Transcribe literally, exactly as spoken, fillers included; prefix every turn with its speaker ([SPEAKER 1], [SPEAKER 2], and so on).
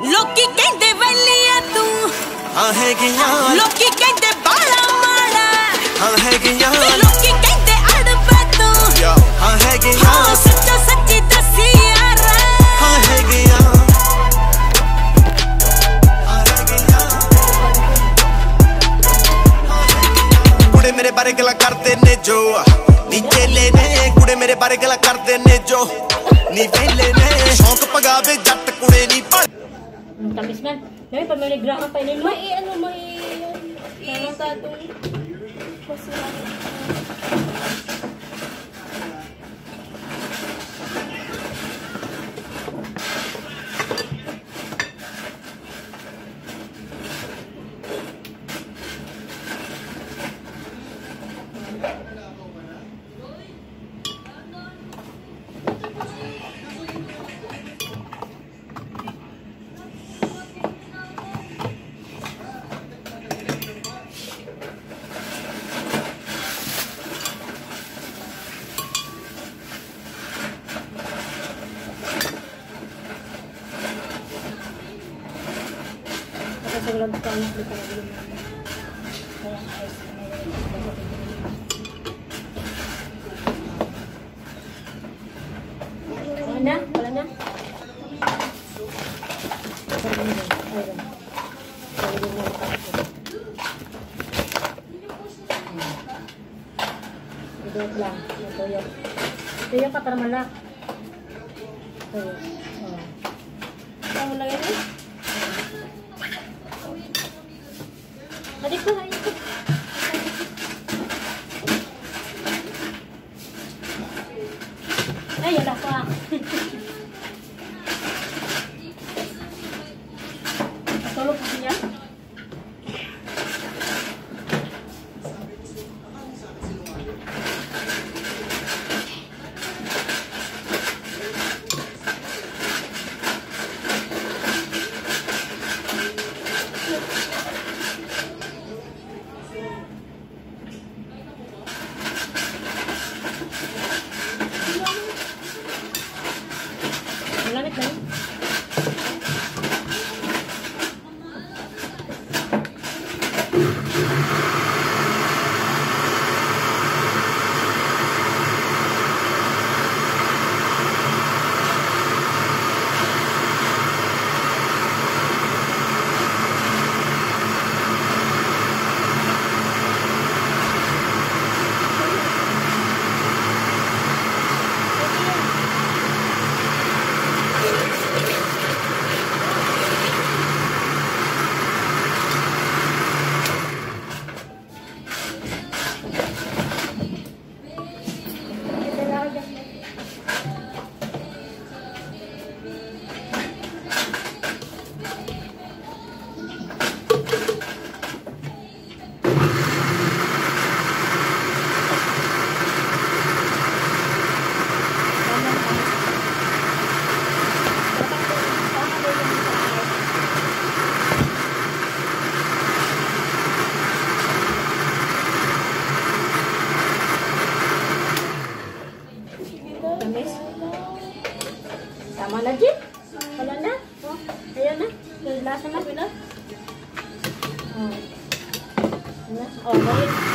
[SPEAKER 1] ਲੋਕੀ ਕਹਿੰਦੇ ਵੈਲੀਆ ਤੂੰ
[SPEAKER 2] ਹਾਂ ਹੈਗੀਆਂ
[SPEAKER 1] ਲੋਕੀ ਕਹਿੰਦੇ ਬਾਲਾ ਮਾੜਾ
[SPEAKER 2] ਹਾਂ ਹੈਗੀਆਂ
[SPEAKER 1] ਲੋਕੀ ਕਹਿੰਦੇ ਅੜਬਾ ਤੂੰ
[SPEAKER 2] ਹਾਂ ਹੈਗੀਆਂ
[SPEAKER 1] ਹਾਂ ਸੱਚਾ ਸੱਚੀ ਦੱਸੀ ਯਾਰ
[SPEAKER 2] ਹਾਂ ਹੈਗੀਆਂ ਹਾਂ ਹੈਗੀਆਂ ਕੁੜੇ ਮੇਰੇ ਬਾਰੇ ਗੱਲਾਂ ਕਰਦੇ ਨੇ ਜੋ ਨੀਚੇ ਲੈ ਨੇ ਕੁੜੇ ਮੇਰੇ ਬਾਰੇ ਗੱਲਾਂ ਕਰਦੇ ਨੇ ਜੋ ਨੀ ਵੇਲੇ ਨੇ ਸ਼ੌਂਕ ਪਗਾਵੇ ਜੱਟ ਕੁੜੇ ਨੀ ਪਾ
[SPEAKER 3] tamis na. May pamiligrama pa rin. May ano, may... Ano sa itong... Sa loob ko ang dito na dito. Kaya ayos na. Wala na? Wala na? Idot lang. Tuyo. Tuyo ka para malak. Tuyo. Ano lang yan? Adik ko, adik ko. Ay, wala ko ah. Tulog ko siya. Malamit na yun. Tama na, Jim. Wala na. Oh, ayan na. Lasa na, pila. Oh. Oh, balik.